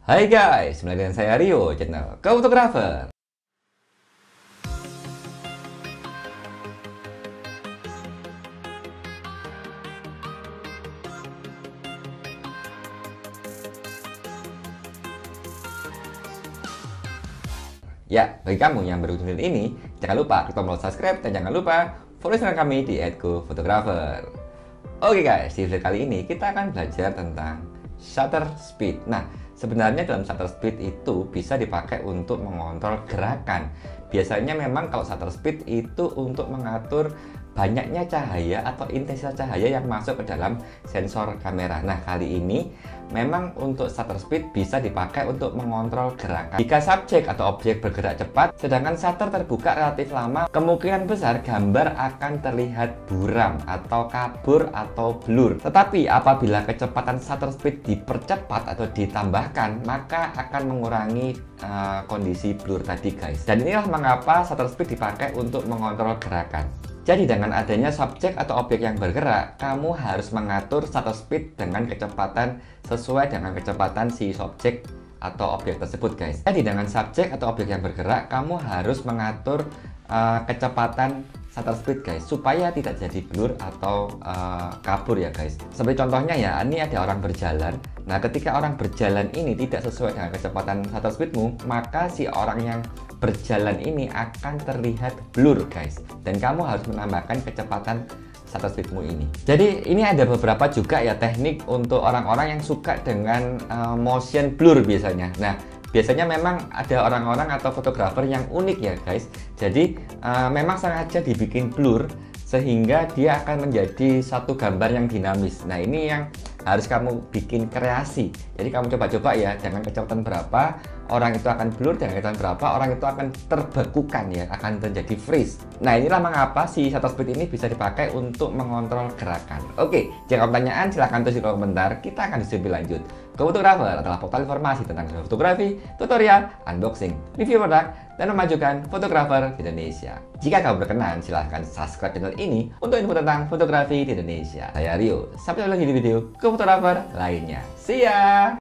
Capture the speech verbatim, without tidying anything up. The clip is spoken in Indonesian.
Hai guys, kembali dengan saya Rio, channel Fotografer. Ya, bagi kamu yang baru channel ini, jangan lupa klik tombol subscribe dan jangan lupa follow channel kami di et fotografer. Oke guys, di video kali ini kita akan belajar tentang shutter speed. Nah, sebenarnya dalam shutter speed itu bisa dipakai untuk mengontrol gerakan. Biasanya memang kalau shutter speed itu untuk mengatur banyaknya cahaya atau intensitas cahaya yang masuk ke dalam sensor kamera. Nah, kali ini memang untuk shutter speed bisa dipakai untuk mengontrol gerakan. Jika subjek atau objek bergerak cepat, sedangkan shutter terbuka relatif lama, kemungkinan besar gambar akan terlihat buram atau kabur atau blur. Tetapi apabila kecepatan shutter speed dipercepat atau ditambahkan, maka akan mengurangi uh, kondisi blur tadi guys. Dan inilah mengapa shutter speed dipakai untuk mengontrol gerakan. Jadi dengan adanya subjek atau objek yang bergerak, kamu harus mengatur shutter speed dengan kecepatan sesuai dengan kecepatan si subjek atau objek tersebut guys. Jadi dengan subjek atau objek yang bergerak, kamu harus mengatur uh, kecepatan shutter speed guys, supaya tidak jadi blur atau uh, kabur ya guys. Seperti contohnya ya, ini ada orang berjalan. Nah, ketika orang berjalan ini tidak sesuai dengan kecepatan shutter speedmu, maka si orang yang berjalan ini akan terlihat blur guys, dan kamu harus menambahkan kecepatan shutter speedmu ini. Jadi ini ada beberapa juga ya teknik untuk orang-orang yang suka dengan uh, motion blur biasanya. Nah, biasanya memang ada orang-orang atau fotografer yang unik ya guys. Jadi uh, memang sengaja dibikin blur sehingga dia akan menjadi satu gambar yang dinamis. Nah, ini yang harus kamu bikin kreasi. Jadi kamu coba-coba ya, dengan kecepatan berapa orang itu akan blur, dengan kecepatan berapa orang itu akan terbekukan ya, akan terjadi freeze. Nah, inilah mengapa si shutter speed ini bisa dipakai untuk mengontrol gerakan. Oke, jika ada pertanyaan silahkan tulis di kolom komentar, kita akan diskusi lebih lanjut. Fotografer adalah portal informasi tentang fotografi, tutorial, unboxing, review produk, dan memajukan fotografer di Indonesia. Jika kamu berkenan, silahkan subscribe channel ini untuk info tentang fotografi di Indonesia. Saya Rio, sampai jumpa lagi di video Fotografer lainnya. See ya!